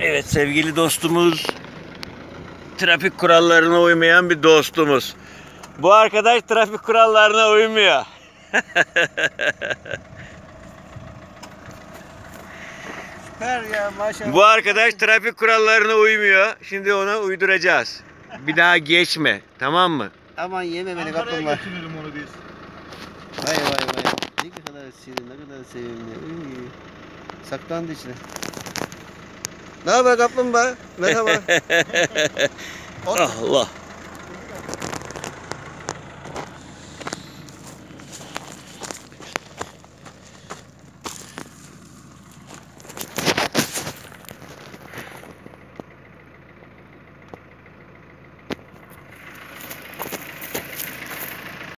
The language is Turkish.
Evet sevgili dostumuz, trafik kurallarına uymayan bir dostumuz. Bu arkadaş trafik kurallarına uymuyor. Süper ya maşallah. Bu arkadaş trafik kurallarına uymuyor. Şimdi ona uyduracağız. Bir daha geçme, tamam mı? Aman yeme beni Ankara'ya kaplumbağa. götürelim onu biz. Vay vay vay. Ne kadar şirin, ne kadar sevimli. Uy. Saklandı içine. Ne haber kaplumbağa? Merhaba. Allah.